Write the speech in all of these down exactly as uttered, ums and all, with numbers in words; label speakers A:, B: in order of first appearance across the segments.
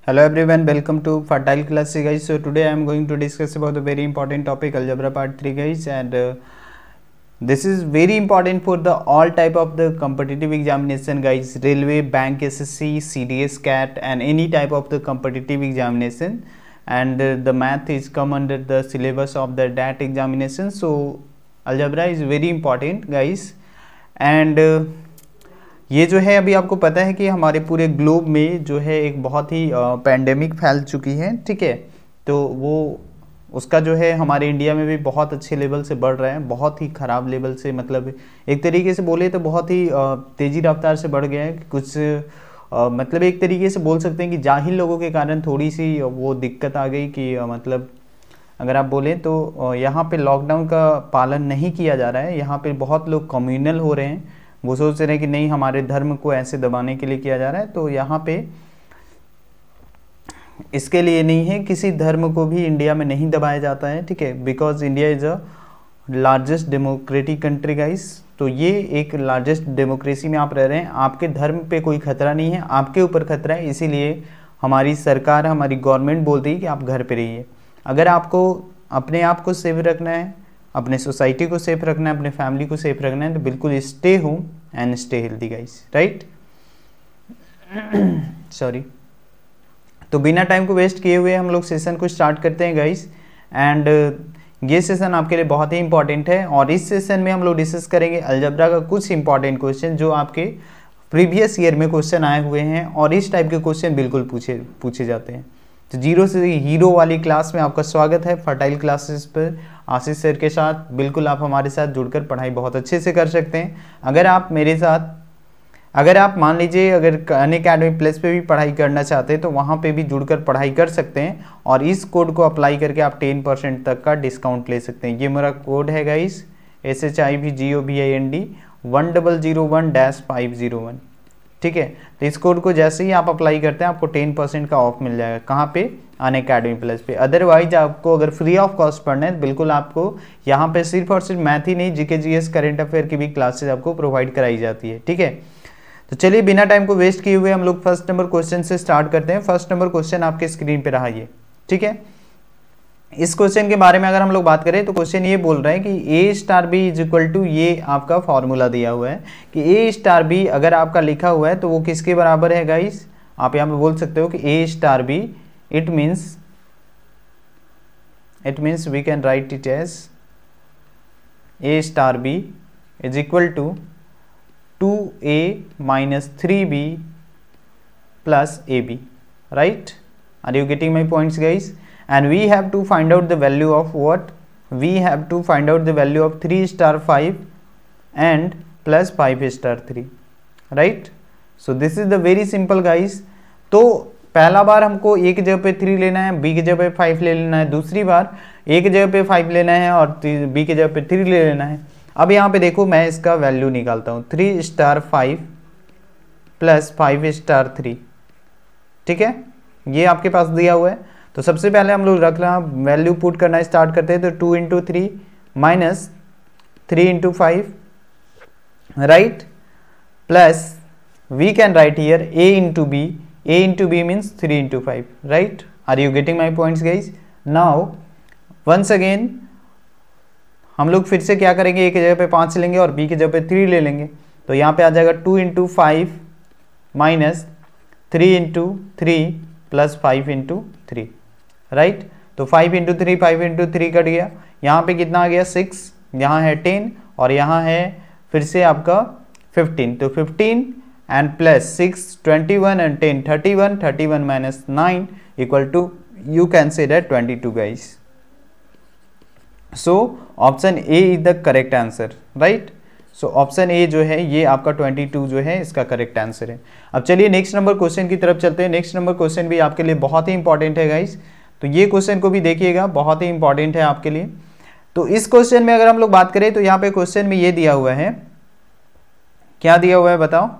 A: Hello everyone, welcome to Fertile Class guys. So today I am going to discuss about the very important topic algebra part three guys, and uh, this is very important for the all type of the competitive examination guys, railway, bank, S S C, C D S, C A T and any type of the competitive examination, and uh, the math is come under the syllabus of the D A T examination. So algebra is very important guys, and uh, ये जो है अभी आपको पता है कि हमारे पूरे ग्लोब में जो है एक बहुत ही पैंडेमिक फैल चुकी है, ठीक है। तो वो उसका जो है हमारे इंडिया में भी बहुत अच्छे लेवल से बढ़ रहा है, बहुत ही ख़राब लेवल से, मतलब एक तरीके से बोले तो बहुत ही तेज़ी रफ्तार से बढ़ गया है। कुछ आ, मतलब एक तरीके से बोल सकते हैं कि जाहिल लोगों के कारण थोड़ी सी वो दिक्कत आ गई कि आ, मतलब अगर आप बोलें तो यहाँ पे लॉकडाउन का पालन नहीं किया जा रहा है। यहाँ पे बहुत लोग कम्युनल हो रहे हैं, वो सोच रहे हैं कि नहीं हमारे धर्म को ऐसे दबाने के लिए किया जा रहा है। तो यहाँ पे इसके लिए नहीं है, किसी धर्म को भी इंडिया में नहीं दबाया जाता है, ठीक है, because India is a largest democratic country guys. तो ये एक लार्जेस्ट डेमोक्रेसी में आप रह रहे हैं, आपके धर्म पे कोई खतरा नहीं है, आपके ऊपर खतरा है। इसीलिए हमारी सरकार, हमारी गवर्नमेंट बोलती है कि आप घर पे रहिए। अगर आपको अपने आप को सेफ रखना है, अपने सोसाइटी को सेफ रखना है, अपने फैमिली को सेफ रखना है, तो बिल्कुल stay home and stay healthy guys, right. Sorry. तो बिना टाइम को वेस्ट किए हुए हम लोग सेशन को स्टार्ट करते हैं गाइस, एंड ये सेशन आपके लिए बहुत ही इंपॉर्टेंट है। और इस सेशन में हम लोग डिस्कस करेंगे अलजेब्रा का कुछ इंपॉर्टेंट क्वेश्चन जो आपके प्रीवियस ईयर में क्वेश्चन आए हुए हैं, और इस टाइप के क्वेश्चन बिल्कुल पूछे पूछे जाते हैं। तो जीरो से हीरो वाली क्लास में आपका स्वागत है फर्टाइल क्लासेस पर आशीष सर के साथ। बिल्कुल आप हमारे साथ जुड़कर पढ़ाई बहुत अच्छे से कर सकते हैं। अगर आप मेरे साथ, अगर आप मान लीजिए अगर अनअकैडमी प्लस पे भी पढ़ाई करना चाहते हैं तो वहाँ पे भी जुड़कर पढ़ाई कर सकते हैं, और इस कोड को अप्लाई करके आप टेन परसेंट तक का डिस्काउंट ले सकते हैं। ये मेरा कोड है guys, S H I V G O B I N D one double zero one dash five zero one, ठीक है। तो इस कोड को जैसे ही आप अप्लाई करते हैं आपको टेन परसेंट का ऑफ मिल जाएगा। कहाँ पे? अनअकैडमी प्लस पे। अदरवाइज आपको अगर फ्री ऑफ कॉस्ट पढ़ना है तो बिल्कुल आपको यहाँ पे सिर्फ और सिर्फ मैथ ही नहीं, जीके जीएस करंट अफेयर की भी क्लासेज आपको प्रोवाइड कराई जाती है, ठीक है। तो चलिए बिना टाइम को वेस्ट किए हुए हम लोग फर्स्ट नंबर क्वेश्चन से स्टार्ट करते हैं। फर्स्ट नंबर क्वेश्चन आपके स्क्रीन पे रहा ये, ठीक है। इस क्वेश्चन के बारे में अगर हम लोग बात करें तो क्वेश्चन ये बोल रहा है कि A star B is equal to, ये आपका फॉर्मूला दिया हुआ है कि ए स्टार बी अगर आपका लिखा हुआ है तो वो किसके बराबर है गाइस। आप यहाँ पे बोल सकते हो कि A star B, it means it means we can write it as A star B is equal to two A minus three B plus A B, right. Are you getting my points guys? And we have to find out the value of what? We have to find out the value of three star five and plus five star three, right? So this is the very simple guys. तो पहला बार हमको ए की जगह पे three लेना है, B की जगह पे फाइव ले लेना है, दूसरी बार ए की जगह पे फाइव लेना है और बी की जगह पे थ्री ले लेना है। अब यहाँ पे देखो मैं इसका वैल्यू निकालता हूँ, three star five plus five star three, ठीक है, ये आपके पास दिया हुआ है। तो सबसे पहले हम लोग रखना वैल्यू पुट करना स्टार्ट करते हैं। तो two into three minus three into five, right, plus we can write here A into B, A into B means three into five, right. Are you getting my points guys? Now once again हम लोग फिर से क्या करेंगे, ए की जगह पे पाँच लेंगे और बी की जगह पे थ्री ले लेंगे। तो यहाँ पे आ जाएगा two into five minus three into three plus five into three, right. तो five into three, five into three cut गया, यहाँ पे कितना आ गया सिक्स, यहाँ है टेन और यहाँ है फिर से आपका फिफ्टीन। तो fifteen and plus six twenty one and ten thirty one, thirty one minus nine equal to, you can say that twenty two guys. So option A is the correct answer, right. So option A जो है ये आपका twenty two जो है इसका correct answer है। अब चलिए नेक्स्ट नंबर क्वेश्चन की तरफ चलते हैं। नेक्स्ट नंबर क्वेश्चन भी आपके लिए बहुत ही इंपॉर्टेंट है गाइस, तो ये क्वेश्चन को भी देखिएगा, बहुत ही इंपॉर्टेंट है आपके लिए। तो इस क्वेश्चन में अगर हम लोग बात करें तो यहाँ पे क्वेश्चन में ये दिया हुआ है, क्या दिया हुआ है बताओ?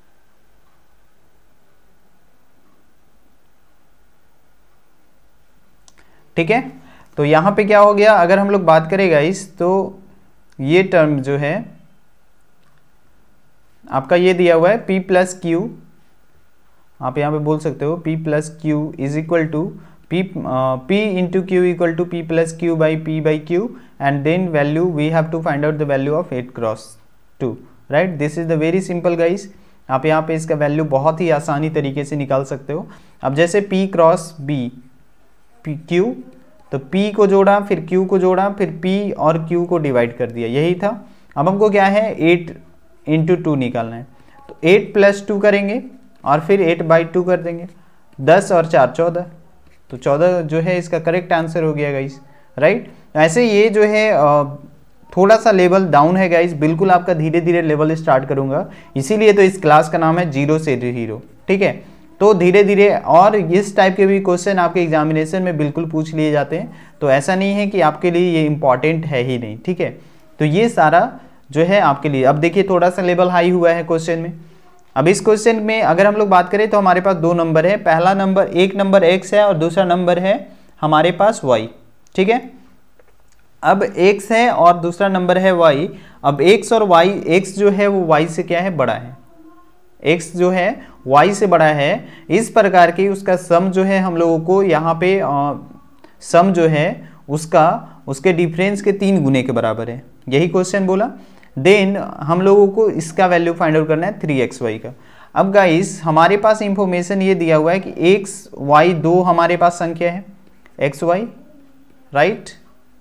A: ठीक है, तो यहाँ पे क्या हो गया, अगर हम लोग बात करें गाइस तो ये टर्म जो है आपका ये दिया हुआ है p प्लस क्यू आप यहाँ पे बोल सकते हो P plus Q is equal to P P into Q equal to P plus Q by P by Q, and then value we have to find out the value of eight cross two, right. This is the very simple guys. आप यहाँ पे इसका value बहुत ही आसानी तरीके से निकाल सकते हो। अब जैसे p cross b P Q, तो p को जोड़ा, फिर q को जोड़ा, फिर p और q को डिवाइड कर दिया, यही था। अब हमको क्या है एट इंटू टू निकालना है, तो एट प्लस टू करेंगे और फिर एट बाई टू कर देंगे, दस और चार चौदह, तो चौदह जो है इसका करेक्ट आंसर हो गया गाइस, राइट। ऐसे ये जो है थोड़ा सा लेवल डाउन है गाइस, बिल्कुल आपका धीरे धीरे लेवल स्टार्ट करूंगा, इसीलिए तो इस क्लास का नाम है जीरो से हीरो, ठीक है। तो धीरे धीरे, और इस टाइप के भी क्वेश्चन आपके एग्जामिनेशन में बिल्कुल पूछ लिए जाते हैं, तो ऐसा नहीं है कि आपके लिए ये इंपॉर्टेंट है ही नहीं, ठीक है। तो ये सारा जो है आपके लिए। अब देखिए थोड़ा सा लेवल हाई हुआ है क्वेश्चन में। अब इस क्वेश्चन में अगर हम लोग बात करें तो हमारे पास दो नंबर है, पहला नंबर एक नंबर x है और दूसरा नंबर है हमारे पास y, ठीक है। अब x है और दूसरा नंबर है y। अब x और y, x जो है वो y से क्या है, बड़ा है, x जो है y से बड़ा है, इस प्रकार की उसका सम जो है हम लोगों को यहाँ पे आ, सम जो है उसका उसके डिफरेंस के तीन गुने के बराबर है, यही क्वेश्चन बोला। देन हम लोगों को इसका वैल्यू फाइंड आउट करना है थ्री एक्स वाई का। अब गाइस हमारे पास इंफॉर्मेशन ये दिया हुआ है कि एक्स वाई दो हमारे पास संख्या है, X Y, right.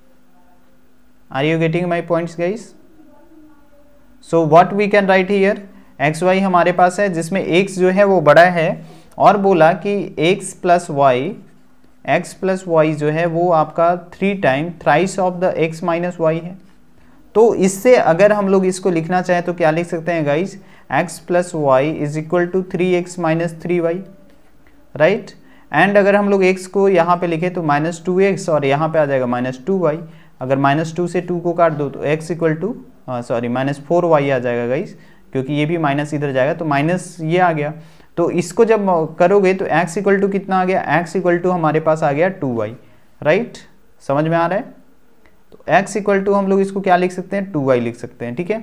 A: Are you getting my points guys? So what we can write here, X Y हमारे पास है जिसमें एक्स जो है वो बड़ा है, और बोला कि X plus Y, X plus Y जो है वो आपका three time thrice of the X minus Y है। तो इससे अगर हम लोग इसको लिखना चाहें तो क्या लिख सकते हैं guys, x plus y is equal to three x minus three y, right. And अगर हम लोग x को यहाँ पे लिखे तो माइनस टू एक्स और यहाँ पे आ जाएगा माइनस टू वाई। अगर माइनस टू से टू को काट दो तो x equal to sorry minus four y आ जाएगा गाइस, क्योंकि ये भी माइनस इधर जाएगा तो माइनस ये आ गया। तो इसको जब करोगे तो x इक्वल टू कितना आ गया, x इक्वल टू हमारे पास आ गया टू वाई, राइट। समझ में आ रहा है? तो x इक्वल टू हम लोग इसको क्या लिख सकते हैं, टू वाई लिख सकते हैं, ठीक है।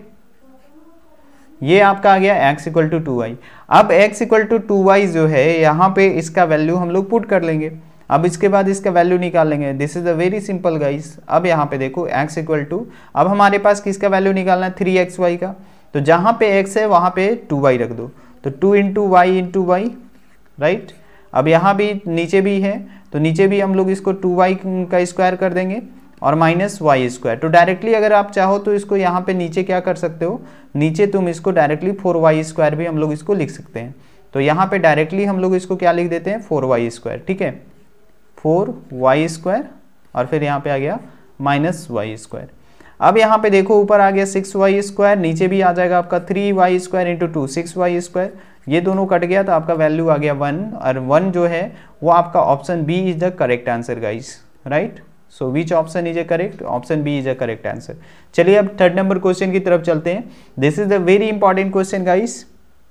A: ये आपका आ गया x equal to two y. अब x equal to two y जो है यहाँ पे इसका वैल्यू हम लोग पुट कर लेंगे। अब इसके बाद इसका वैल्यू निकाल लेंगे। This is a very simple guys. अब यहाँ पे देखो x इक्वल टू, अब हमारे पास किसका वैल्यू निकालना है, थ्री एक्स वाई का। तो जहाँ पे x है वहाँ पे टू वाई रख दो, तो two into y into y, right. अब यहाँ भी नीचे भी है तो नीचे भी हम लोग इसको टू वाई का स्क्वायर कर देंगे और माइनस वाई स्क्वायर। तो डायरेक्टली अगर आप चाहो तो इसको यहाँ पे नीचे क्या कर सकते हो, नीचे तुम इसको डायरेक्टली फोर वाई स्क्वायर भी हम लोग इसको लिख सकते हैं। तो यहाँ पे डायरेक्टली हम लोग इसको क्या लिख देते हैं, फोर वाई स्क्वायर, ठीक है, फोर वाई स्क्वायर, और फिर यहाँ पे आ गया माइनस वाई स्क्वायर। अब यहाँ पे देखो ऊपर आ गया सिक्स वाई स्क्वायर, नीचे भी आ जाएगा आपका three y square into two, six y square. ये दोनों कट गया तो आपका वैल्यू आ गया वन, और वन जो है वो आपका option B is the correct answer guys, right. So which option is a correct, option B is a correct answer. चलिए अब थर्ड नंबर क्वेश्चन की तरफ चलते हैं। This is the very important question guys.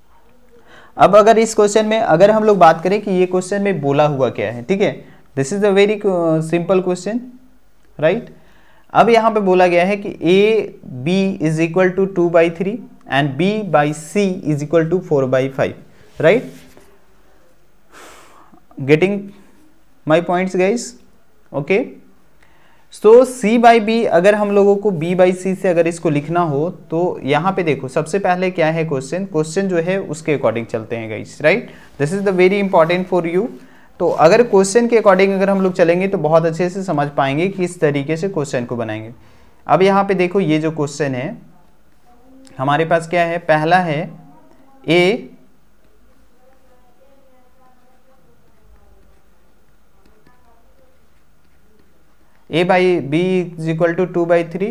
A: अब अगर इस क्वेश्चन में अगर हम लोग बात करें कि ये क्वेश्चन में बोला हुआ क्या है, ठीक है, this is a very simple question, right. अब यहाँ पे बोला गया है कि a b is equal to two by three and b by c is equal to four by five, right. Getting my points guys, okay. So c by b, अगर हम लोगों को b बाई सी से अगर इसको लिखना हो तो यहाँ पे देखो सबसे पहले क्या है क्वेश्चन, क्वेश्चन जो है उसके अकॉर्डिंग चलते हैं guys, right. This is the very important for you. तो अगर क्वेश्चन के अकॉर्डिंग अगर हम लोग चलेंगे तो बहुत अच्छे से समझ पाएंगे कि किस तरीके से क्वेश्चन को बनाएंगे। अब यहाँ पे देखो ये जो क्वेश्चन है हमारे पास क्या है, पहला है a a by b is equal to two by three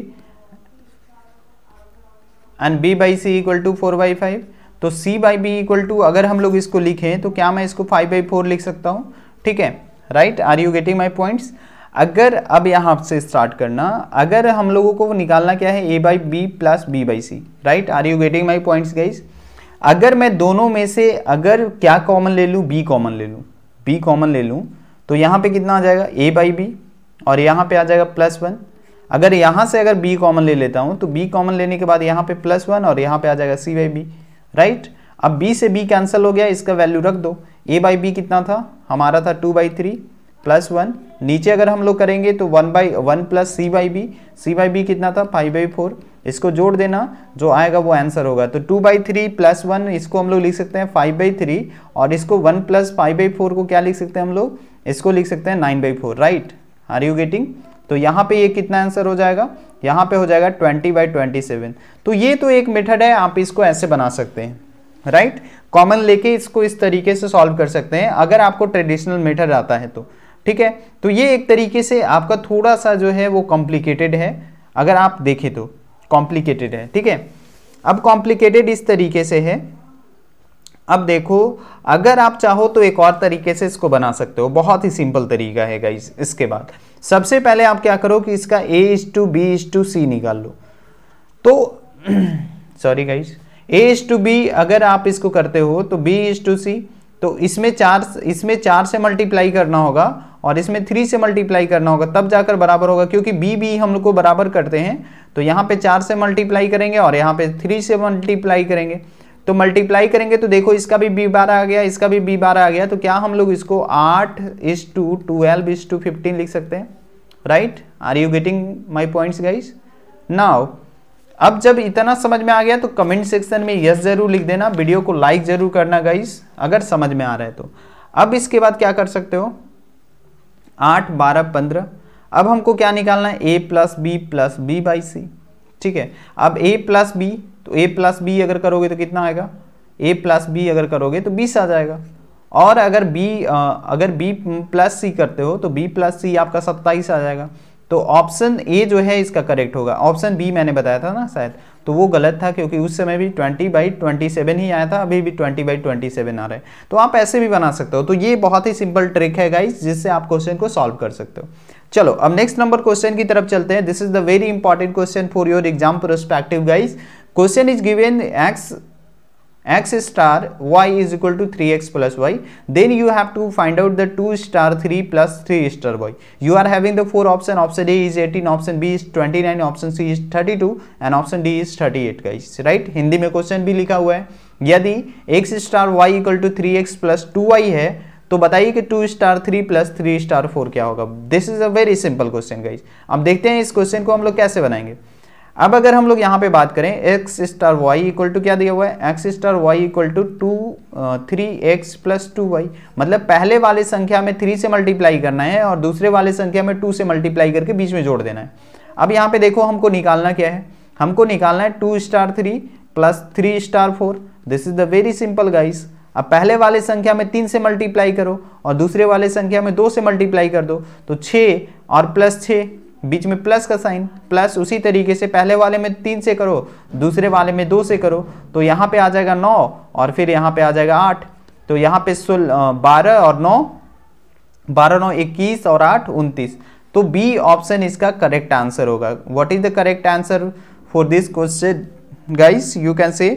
A: and b by c equal to four by five. तो c by b equal to अगर हम लोग इसको लिखें तो क्या मैं इसको फाइव बाई फोर लिख सकता हूँ, ठीक है, right. Are you getting my points? अगर अब यहाँ से स्टार्ट करना, अगर हम लोगों को निकालना क्या है, a by b plus b by c, right. Are you getting my points guys? अगर मैं दोनों में से अगर क्या कॉमन ले लूँ, b कॉमन ले लूँ, b कॉमन ले लूँ तो यहाँ पे कितना आ जाएगा, a बाई बी, और यहाँ पे आ जाएगा प्लस वन। अगर यहाँ से अगर b कॉमन ले लेता हूँ तो b कॉमन लेने के बाद यहाँ पे प्लस वन और यहाँ पे आ जाएगा c बाई बी, राइट। अब b से b कैंसिल हो गया, इसका वैल्यू रख दो, ए बाई बी कितना था हमारा था two by three plus one, नीचे अगर हम लोग करेंगे तो one by one plus c by b, c by b कितना था फाइव बाई फोर, इसको जोड़ देना जो आएगा वो आंसर होगा। तो two by three plus one इसको हम लोग लिख सकते हैं फाइव बाई थ्री, और इसको one plus five by four को क्या लिख सकते हैं हम लोग, इसको लिख सकते हैं nine by four, right, are you getting. तो यहाँ पे ये कितना आंसर हो जाएगा, यहाँ पे हो जाएगा ट्वेंटी बाई ट्वेंटी सेवन। तो ये तो एक मेथड है, आप इसको ऐसे बना सकते हैं, राइट, कॉमन लेके इसको इस तरीके से सॉल्व कर सकते हैं अगर आपको ट्रेडिशनल मेथड आता है तो, ठीक है। तो ये एक तरीके से आपका थोड़ा सा जो है वो कॉम्प्लिकेटेड है, अगर आप देखें तो कॉम्प्लिकेटेड है, ठीक है। अब कॉम्प्लिकेटेड इस तरीके से है, अब देखो अगर आप चाहो तो एक और तरीके से इसको बना सकते हो, बहुत ही सिंपल तरीका है गाइस। इसके बाद सबसे पहले आप क्या करो कि इसका a is to b is to c निकाल लो। तो sorry guys, a is to b अगर आप इसको करते हो तो b इज टू सी, तो इसमें चार इसमें चार से मल्टीप्लाई करना होगा और इसमें थ्री से मल्टीप्लाई करना होगा, तब जाकर बराबर होगा, क्योंकि b b हम लोग को बराबर करते हैं। तो यहाँ पे चार से मल्टीप्लाई करेंगे और यहाँ पे थ्री से मल्टीप्लाई करेंगे, तो मल्टीप्लाई करेंगे तो देखो इसका भी b बारह आ गया, इसका भी b बारह आ गया। तो क्या हम लोग इसको आठ is to twelve is to fifteen लिख सकते हैं, right, are you getting my points guys. Now अब जब इतना समझ में आ गया तो कमेंट सेक्शन में यस जरूर लिख देना, वीडियो को लाइक जरूर करना गाइस अगर समझ में आ रहा है तो। अब इसके बाद क्या कर सकते हो, आठ बारह पंद्रह, अब हमको क्या निकालना है, a plus b plus b by c, ठीक है। अब a प्लस बी, तो a प्लस बी अगर करोगे तो कितना आएगा, a प्लस बी अगर करोगे तो बीस आ जाएगा, और अगर b अगर b प्लस सी करते हो तो b प्लस सी आपका सत्ताईस आ जाएगा। तो ऑप्शन ए जो है इसका करेक्ट होगा, ऑप्शन बी मैंने बताया था ना शायद, तो वो गलत था क्योंकि उस समय भी ट्वेंटी बाई ट्वेंटी सेवन ही आया था, अभी भी ट्वेंटी बाई ट्वेंटी सेवन आ रहा है। तो आप ऐसे भी बना सकते हो। तो ये बहुत ही सिंपल ट्रिक है गाइस जिससे आप क्वेश्चन को सॉल्व कर सकते हो। चलो अब नेक्स्ट नंबर क्वेश्चन की तरफ चलते हैं। This is the very important question for your exam perspective guys. Question is given x x star y is equal to three x plus y, then you have to find out the two star three plus three star y. You are having the four option, option A is eighteen, option B is twenty-nine, option C is thirty-two and option D is thirty-eight guys, right। Hindi में question भी लिखा हुआ है, यदि x star y equal to three x plus two y है तो बताइए कि two star three plus three star four क्या होगा। This is a very simple question guys. अब देखते हैं इस क्वेश्चन को हम लोग कैसे बनाएंगे। अब अगर हम लोग यहाँ पे बात करें x star y equal to क्या दिया हुआ है, x star y equal to two three x plus two y, मतलब पहले वाले संख्या में थ्री से मल्टीप्लाई करना है और दूसरे वाले संख्या में टू से मल्टीप्लाई करके बीच में जोड़ देना है। अब यहाँ पे देखो हमको निकालना क्या है, हमको निकालना है two star three plus three star four. This is the very simple guys. अब पहले वाले संख्या में तीन से मल्टीप्लाई करो और दूसरे वाले संख्या में दो से मल्टीप्लाई कर दो, तो छः और प्लस छः, बीच में प्लस का साइन, प्लस उसी तरीके से पहले वाले में तीन से करो दूसरे वाले में दो से करो, तो यहाँ पे आ जाएगा नौ और फिर यहाँ पे आ जाएगा आठ। तो यहाँ पे सोलह बारह और नौ, बारह नौ इक्कीस और आठ उनतीस। तो बी ऑप्शन इसका करेक्ट आंसर होगा। What is the correct answer for this question guys, you can say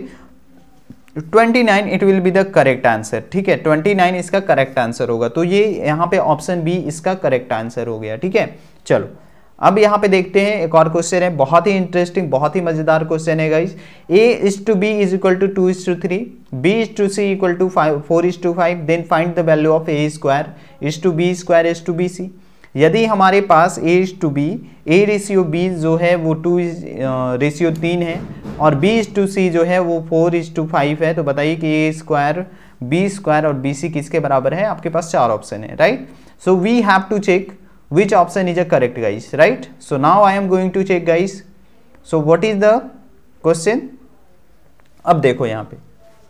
A: twenty nine, it will be the correct answer, ठीक है, ट्वेंटी नाइन इसका करेक्ट आंसर होगा। तो ये यहाँ पे ऑप्शन बी इसका करेक्ट आंसर हो गया, ठीक है। चलो अब यहाँ पे देखते हैं एक और क्वेश्चन है, बहुत ही इंटरेस्टिंग बहुत ही मजेदार क्वेश्चन है guys. a is to b is equal to two is to three, b is to c equal to five four is to five, then find the value of a square is to b square is to b c. यदि हमारे पास a is to b, a ratio b जो है वो two is ratio तीन है और b is to सी जो है वो फोर इज टू फाइव है, तो बताइए कि a स्क्वायर b स्क्वायर और bc किसके बराबर है। आपके पास चार ऑप्शन है, right. So we have to check which option is a correct guys, right। so now I am going to check guys, so what is the question। अब देखो यहाँ पे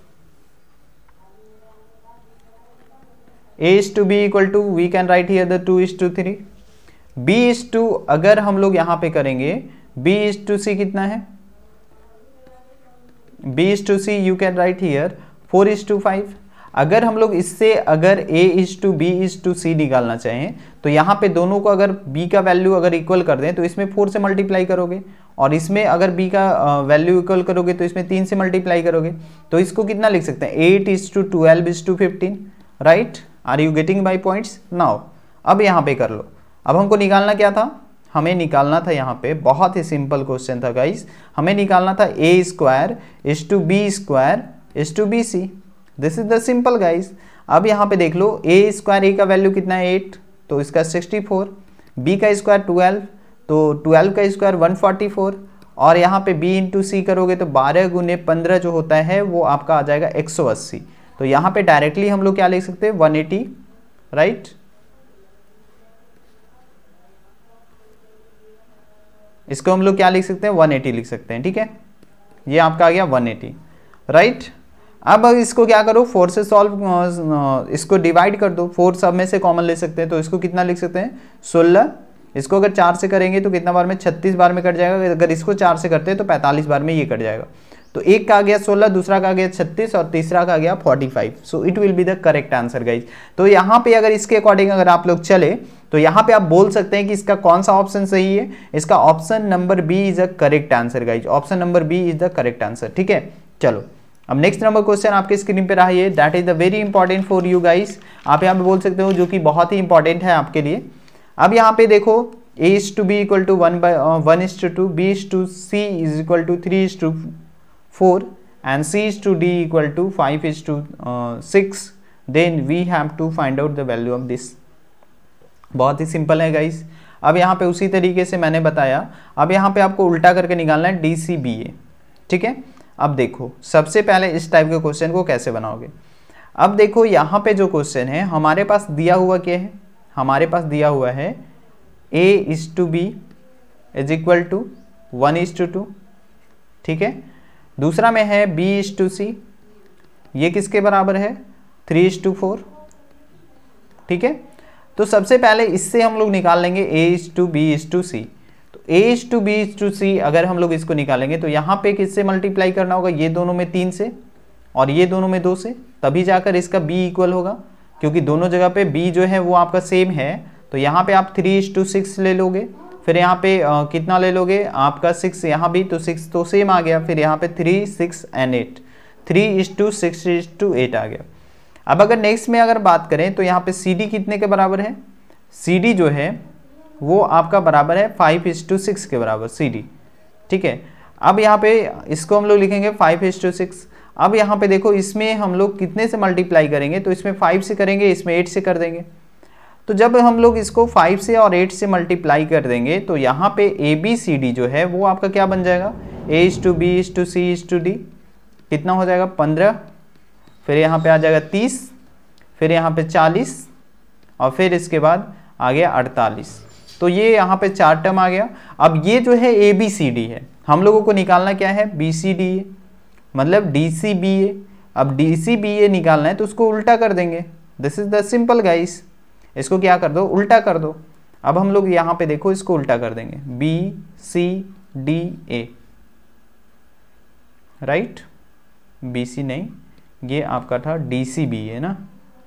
A: a is to b equal to, we can write here the two is to three, b is to, अगर हम लोग यहाँ पे करेंगे b is to c कितना है, b is to c you can write here four is to five. अगर हम लोग इससे अगर a is to b is to c निकालना चाहें तो यहाँ पे दोनों को अगर b का वैल्यू अगर इक्वल कर दें तो इसमें फोर से मल्टीप्लाई करोगे और इसमें अगर b का वैल्यू इक्वल करोगे तो इसमें तीन से मल्टीप्लाई करोगे, तो इसको कितना लिख सकते हैं, eight is to twelve is to fifteen, right. Are you getting my points now. अब यहाँ पे कर लो। अब हमको निकालना क्या था, हमें निकालना था यहाँ पे बहुत ही सिंपल क्वेश्चन था गाइस, हमें निकालना था a square is to b square is to b c. This is the simple guys. अब यहाँ पे देख लो ए स्क्वायर, ए का वैल्यू कितना है एट, तो इसका सिक्सटी फोर, बी का स्क्वायर ट्वेल्व, तो ट्वेल्व का स्क्वायर वन फोर्टी फोर, और यहाँ पे b इंटू सी करोगे तो बारह गुने पंद्रह जो होता है वो आपका आ जाएगा एक सौ अस्सी। तो यहाँ पे डायरेक्टली हम लोग क्या लिख सकते हैं वन एटी, राइट। इसको हम लोग क्या लिख सकते हैं वन एटी लिख सकते हैं, ठीक है। ये आपका आ गया वन एटी, राइट। अब इसको क्या करो, फोर से सॉल्व, इसको डिवाइड कर दो, फोर सब में से कॉमन ले सकते हैं तो इसको कितना लिख सकते हैं सोलह। इसको अगर चार से करेंगे तो कितना बार में, छत्तीस बार में कट जाएगा। अगर इसको चार से करते हैं तो पैंतालीस बार में ये कट जाएगा। तो एक का आ गया सोलह, दूसरा का आ गया छत्तीस और तीसरा का आ गया forty five. So it will be the correct answer guys. तो यहाँ पे अगर इसके अकॉर्डिंग अगर आप लोग चले तो यहाँ पे आप बोल सकते हैं कि इसका कौन सा ऑप्शन सही है। इसका option number B is the correct answer guys. Option number B is the correct answer, ठीक है। चलो अब नेक्स्ट नंबर क्वेश्चन आपके स्क्रीन पे रहा है, that is the very important for you guys. आप यहाँ पे बोल सकते हो जो कि बहुत ही इंपॉर्टेंट है आपके लिए। अब यहाँ पे देखो a is to b equal to one by uh, one is to two, b is to c is equal to three is to four and c is to d equal to five is to six, then we have to find out the value of this। बहुत ही simple है guys. अब यहाँ पे उसी तरीके से मैंने बताया, अब यहाँ पे आपको उल्टा करके निकालना है डी सी बी ए, ठीक है। अब देखो सबसे पहले इस टाइप के क्वेश्चन को कैसे बनाओगे। अब देखो यहाँ पे जो क्वेश्चन है हमारे पास दिया हुआ क्या है, हमारे पास दिया हुआ है a is to b is equal to one is to two, ठीक है। दूसरा में है b is to c, ये किसके बराबर है थ्री is to फोर, ठीक है। तो सबसे पहले इससे हम लोग निकाल लेंगे a is to b is to c। तो a is to b is to c अगर हम लोग इसको निकालेंगे तो यहाँ पे किससे मल्टीप्लाई करना होगा, ये दोनों में तीन से और ये दोनों में दो से, तभी जाकर इसका b इक्वल होगा, क्योंकि दोनों जगह पे b जो है वो आपका सेम है। तो यहाँ पे आप थ्री इज टू सिक्स ले लोगे, फिर यहाँ पे आ, कितना ले लोगे आपका सिक्स, यहाँ भी तो सिक्स तो सेम आ गया, फिर यहाँ पे three six and eight, three is to six is to eight आ गया। अब अगर नेक्स्ट में अगर बात करें तो यहाँ पे सी डी कितने के बराबर है, सी डी जो है वो आपका बराबर है फाइव इज टू सिक्स के बराबर सी डी, ठीक है। अब यहाँ पे इसको हम लोग लिखेंगे फाइव इज टू सिक्स। अब यहाँ पे देखो इसमें हम लोग कितने से मल्टीप्लाई करेंगे, तो इसमें फाइव से करेंगे, इसमें एट से कर देंगे। तो जब हम लोग इसको फाइव से और एट से मल्टीप्लाई कर देंगे तो यहाँ पे ए बी सी डी जो है वो आपका क्या बन जाएगा, a is to b is to c is to d, कितना हो जाएगा पंद्रह, फिर यहाँ पे आ जाएगा तीस, फिर यहाँ पे चालीस और फिर इसके बाद आ गया अड़तालीस। तो ये यहाँ पे चार टर्म आ गया। अब ये जो है ए बी सी डी है, हम लोगों को निकालना क्या है बी सी डी ए, मतलब डी सी बी ए। अब डी सी बी ए निकालना है तो उसको उल्टा कर देंगे, this is the simple guys. इसको क्या कर दो उल्टा कर दो। अब हम लोग यहाँ पे देखो इसको उल्टा कर देंगे b c d a, right, b c नहीं, ये आपका था डी सी बी है ना।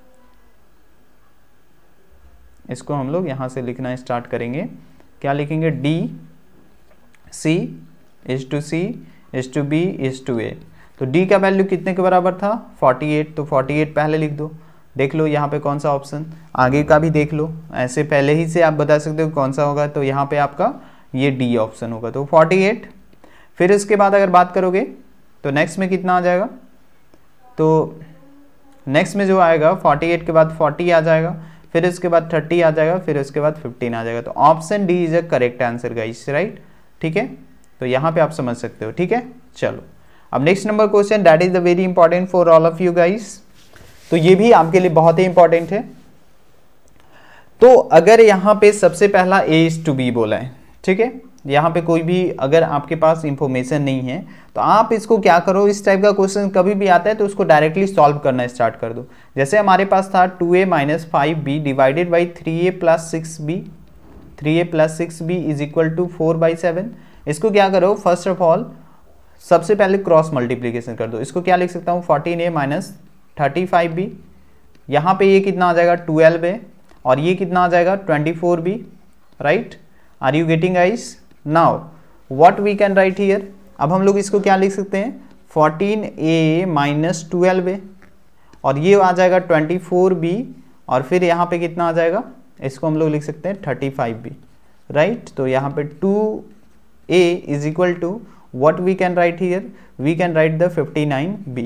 A: इसको हम लोग यहाँ से लिखना स्टार्ट करेंगे, क्या लिखेंगे d c is to c is to b is to a. तो डी का वैल्यू कितने के बराबर था फोर्टी एट, तो फोर्टी एट पहले लिख दो। देख लो यहाँ पे कौन सा ऑप्शन, आगे का भी देख लो, ऐसे पहले ही से आप बता सकते हो कौन सा होगा। तो यहाँ पे आपका ये डी ऑप्शन होगा, तो फोर्टी एट। फिर उसके बाद अगर बात करोगे तो नेक्स्ट में कितना आ जाएगा, तो नेक्स्ट में जो आएगा फोर्टी एट के बाद फोर्टी आ जाएगा, फिर उसके बाद थर्टी आ जाएगा, फिर उसके बाद फिफ्टीन आ जाएगा। तो option D is a correct answer guys, right, ठीक है। तो यहाँ पे आप समझ सकते हो, ठीक है। चलो अब next number question, that is the very important for all of you guys. तो ये भी आपके लिए बहुत ही इंपॉर्टेंट है। तो अगर यहाँ पे सबसे पहला ए इज टू बी बोला है, ठीक है, यहाँ पे कोई भी अगर आपके पास इंफॉर्मेशन नहीं है तो आप इसको क्या करो, इस टाइप का क्वेश्चन कभी भी आता है तो उसको डायरेक्टली सॉल्व करना स्टार्ट कर दो। जैसे हमारे पास था two A minus five b divided by three a plus six b, three a plus six b is equal to four by seven. इसको क्या करो, फर्स्ट ऑफ ऑल सबसे पहले क्रॉस मल्टीप्लीकेशन कर दो। इसको क्या लिख सकता हूँ, fourteen a minus thirty five b, यहाँ पे ये कितना आ जाएगा ट्वेल्व ए, और ये कितना आ जाएगा twenty four b, right. Are you getting guys? Now what we can write here, अब हम लोग इसको क्या लिख सकते हैं, fourteen a minus twelve a, और ये आ जाएगा ट्वेंटी फोर बी, और फिर यहाँ पे कितना आ जाएगा, इसको हम लोग लिख सकते हैं थर्टी फाइव बी, राइट। तो यहाँ पे two a is equal to what we can write here, we can write the fifty nine b,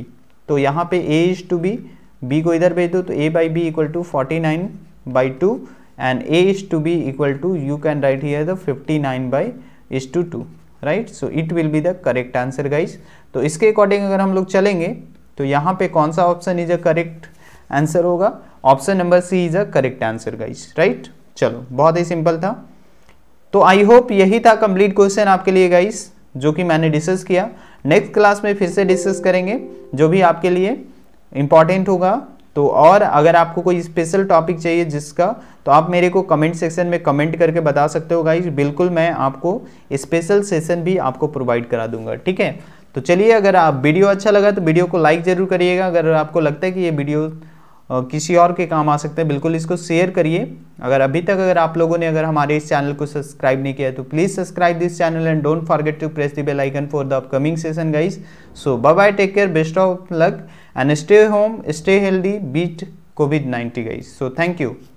A: तो यहाँ पे a is to b, b को इधर भेज दो तो a by b equal to forty nine by two and a is to b equal to you can write here the fifty nine by is to two, right. So it will be the correct answer guys. तो इसके according अगर हम लोग चलेंगे तो यहाँ पे कौन सा option is a correct answer होगा, option number C is a correct answer guys, right. चलो बहुत ही सिंपल था. तो आई होप यही था कंप्लीट क्वेश्चन आपके लिए गाइज जो कि मैंने डिस्कस किया. नेक्स्ट क्लास में फिर से डिस्कस करेंगे जो भी आपके लिए इंपॉर्टेंट होगा. तो और अगर आपको कोई स्पेशल टॉपिक चाहिए जिसका, तो आप मेरे को कमेंट सेक्शन में कमेंट करके बता सकते हो गाइज. बिल्कुल मैं आपको स्पेशल सेशन भी आपको प्रोवाइड करा दूंगा, ठीक है. तो चलिए, अगर आप वीडियो अच्छा लगा तो वीडियो को लाइक जरूर करिएगा. अगर आपको लगता है कि ये वीडियो किसी और के काम आ सकते हैं, बिल्कुल इसको शेयर करिए. अगर अभी तक अगर आप लोगों ने अगर हमारे इस चैनल को सब्सक्राइब नहीं किया है तो please subscribe this channel and don't forget to press the bell icon for the upcoming session guys. So bye bye, take care, best of luck and stay home, stay healthy, beat COVID nineteen guys. So thank you.